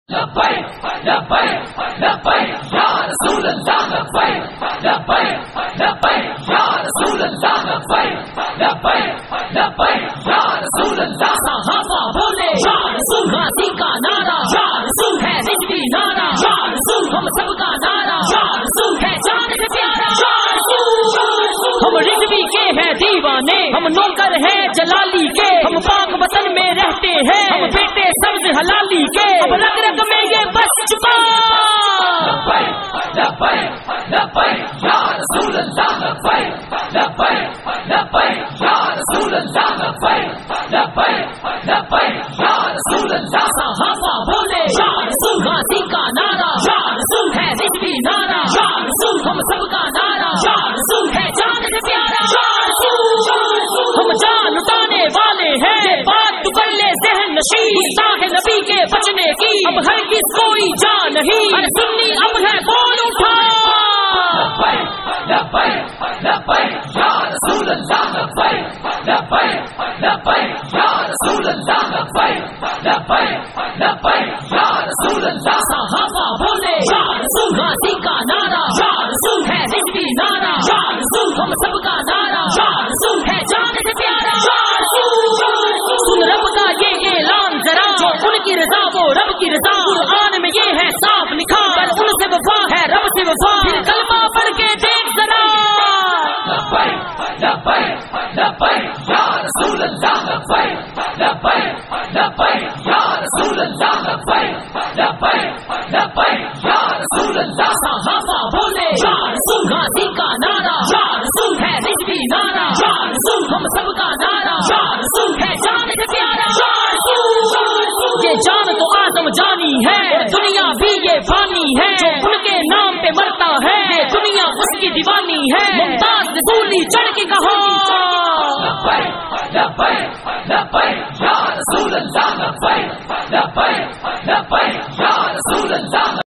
لبیک لبیک لبیک یا رسول اللہ لبیک لبیک لبیک یا رسول اللہ لبیک لبیک لبیک یا رسول اللہ. صحابہ بولے یا رسول، غازی کا نعرہ یا رسول ہے، رضوی نعرہ یا رسول، ہم سب کا نعرہ یا رسول ہے، جان سے پیارا یا رسول. ہم رضوی کے ہیں دیوانے، ہم نوکر ہیں جلالی کے، ہم پاک وطن میں رہتے ہیں، ہم بیٹے سبز حلالی کے، اب رگ رگ میں یہ بس چکا. لبیک لبیک لبیک یا رسول اللہ لبیک لبیک لبیک یا رسول اللہ لبیک لبیک لبیک یا رسول اللہ. صحابہ بولے یا رسول، غازی کا نعرہ یا رسول ہے، رضوی نعرہ یا رسول، ہم سب کا نعرہ یا رسول ہے، جان سے پیارا یا رسول. ہم جان لٹانے والے ہیں، بات تو کر لے ذہن نشین، گستاخ نبی کے بچنے کی اب ہرگز کوئی جا نہیں، ارے سنی اب ہے کون اٹھا. لبیک لبیک لبیک یا رسول اللہ لبیک لبیک لبیک یا رسول اللہ لبیک لبیک لبیک یا رسول اللہ. صحابہ بولے یا رسول، غازی کا نعرہ یا رسول ہے، رضوی نعرہ یا رسول، ہم سب کا نعرہ یا رسول ہے، جان سے پیارا یا رسول. سن رب کا یہ اعلان ذرا، جو ان کی رضا وہ رب کی رضا، قرآن میں یہ ہے صاف لکھا، پر ان سے وفا ہے رب سے وفا، پھر کلمہ پڑھ کے دیکھ ذرا. لبیک لبیک لبیک یا رسول اللہ لبیک لبیک لبیک یا رسول اللہ لبیک لبیک لبیک یا رسول اللہ. صحابہ بولے یا رسول، غازی کا نعرہ یا رسول ہے، رضوی نعرہ یا رسول، ہم سب کا نعرہ یا رسول ہے، جان سے پیارا یا رسول. یہ جان تو آدم جانی ہے، دنیا بھی یہ فانی ہے، جو ان کے نام پہ مرتا ہے یہ دنیا اس کی دیوانی ہے. ممتاز نے دولی چڑھ کے کہا لبیک لبیک لبیک یا رسول اللہ لبیک لبیک لبیک یا رسول اللہ